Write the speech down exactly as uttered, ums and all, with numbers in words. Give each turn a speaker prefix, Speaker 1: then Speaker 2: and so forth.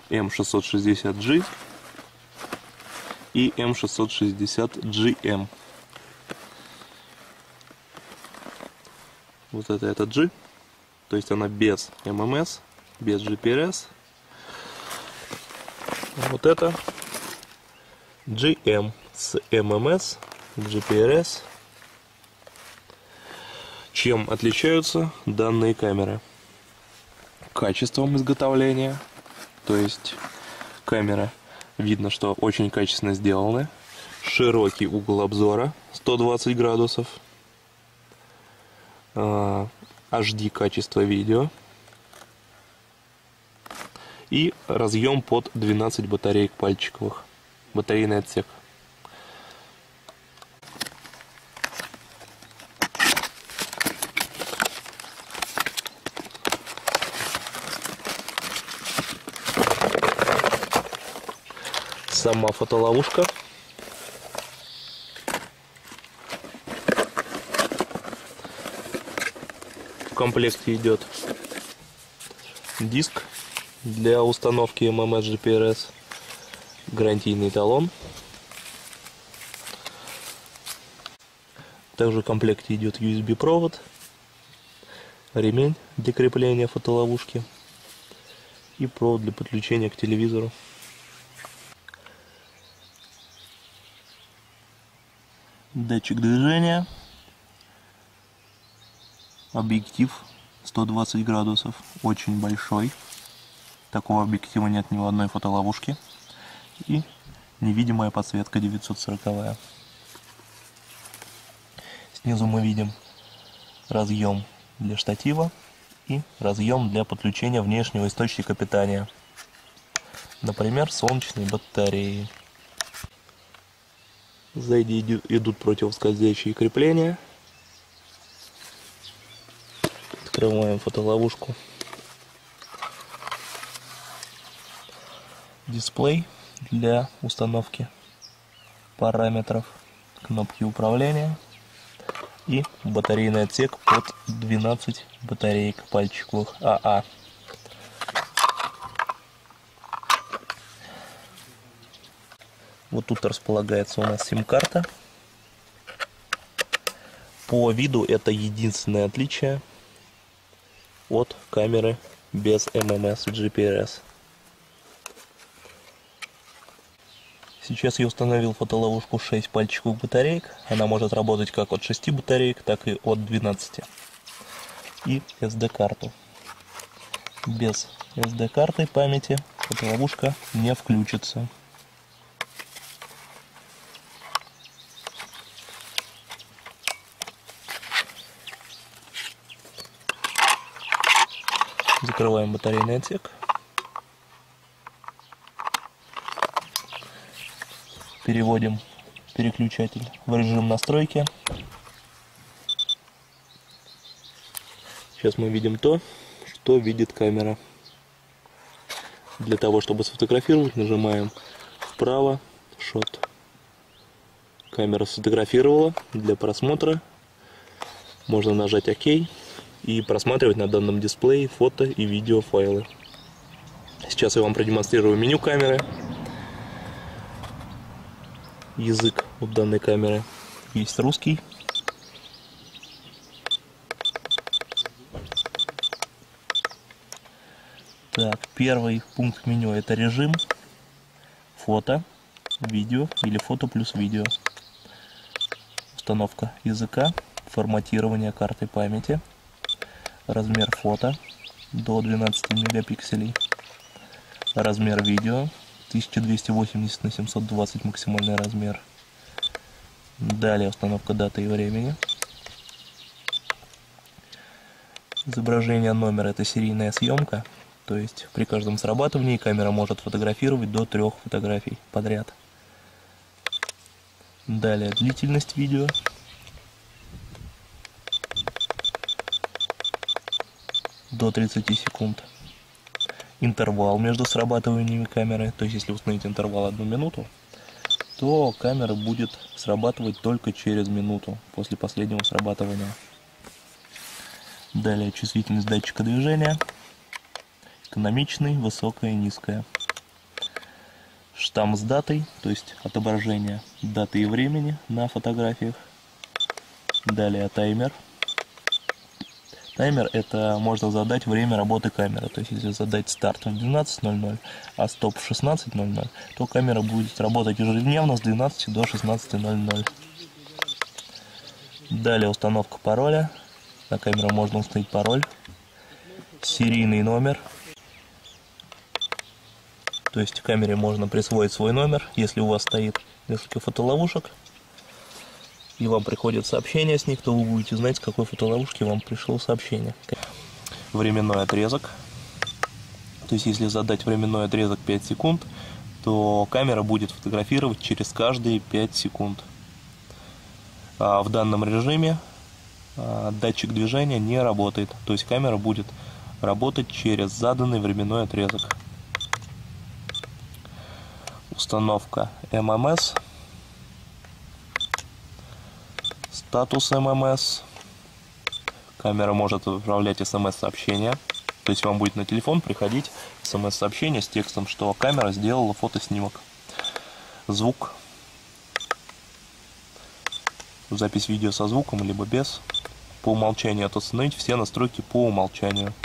Speaker 1: эм шестьсот шестьдесят джи и эм шестьсот шестьдесят джи эм. Вот это это G, то есть она без эм эм эс, без джи пи ар эс. Вот это джи эм с эм эм эс, джи пи ар эс. Чем отличаются данные камеры? Качеством изготовления, то есть камера, видно, что очень качественно сделаны. Широкий угол обзора сто двадцать градусов. эйч ди качество видео. И разъем под двенадцать батареек пальчиковых. Батарейный отсек. Сама фотоловушка. В комплекте идет диск для установки эм эм эс, джи пи ар эс, гарантийный талон. Также в комплекте идет ю эс би провод, ремень для крепления фотоловушки и провод для подключения к телевизору. Датчик движения, объектив сто двадцать градусов, очень большой. Такого объектива нет ни в одной фотоловушке. И невидимая подсветка девятьсот сороковая. Снизу мы видим разъем для штатива и разъем для подключения внешнего источника питания. Например, солнечные батареи. Сзади идут противоскользящие крепления. Открываем фотоловушку. Дисплей для установки параметров, кнопки управления и батарейный отсек под двенадцать батареек пальчиковых АА. Вот тут располагается у нас сим-карта. По виду это единственное отличие от камеры без эм эм эс и джи пи ар эс. Сейчас я установил фотоловушку шесть пальчиковых батареек. Она может работать как от шести батареек, так и от двенадцати. И эс ди-карту. Без эс ди-карты памяти фотоловушка не включится. Закрываем батарейный отсек. Переводим переключатель в режим настройки. Сейчас мы видим то, что видит камера. Для того, чтобы сфотографировать, нажимаем вправо, шот. Камера сфотографировала. Для просмотра можно нажать ОК и просматривать на данном дисплее фото и видео файлы. Сейчас я вам продемонстрирую меню камеры. Язык у данной камеры есть русский. Так, первый пункт меню — это режим, фото, видео или фото плюс видео. Установка языка, форматирование карты памяти, размер фото до двенадцати мегапикселей, размер видео тысяча двести восемьдесят на семьсот двадцать максимальный размер. Далее установка даты и времени. Изображение номера — это серийная съемка, то есть при каждом срабатывании камера может фотографировать до трех фотографий подряд. Далее длительность видео. До тридцати секунд. Интервал между срабатываниями камеры, то есть если установить интервал одну минуту, то камера будет срабатывать только через минуту после последнего срабатывания. Далее чувствительность датчика движения. Экономичный, высокая, низкая. штамп с датой, то есть отображение даты и времени на фотографиях. Далее таймер. Таймер — это можно задать время работы камеры. То есть если задать старт в двенадцать ноль ноль, а стоп в шестнадцать ноль ноль, то камера будет работать ежедневно с двенадцати до шестнадцати ноль ноль. Далее установка пароля. На камеру можно установить пароль. Серийный номер. То есть в камере можно присвоить свой номер, если у вас стоит несколько фотоловушек, и вам приходит сообщение с них, то вы будете знать, с какой фотоловушки вам пришло сообщение. Временной отрезок. То есть если задать временной отрезок пять секунд, то камера будет фотографировать через каждые пять секунд. А в данном режиме датчик движения не работает. То есть камера будет работать через заданный временной отрезок. Установка эм эм эс. Статус эм эм эс. Камера может отправлять эс эм эс-сообщения. То есть вам будет на телефон приходить эс эм эс-сообщение с текстом, что камера сделала фотоснимок. Звук. Запись видео со звуком, либо без. По умолчанию отустановить все настройки по умолчанию.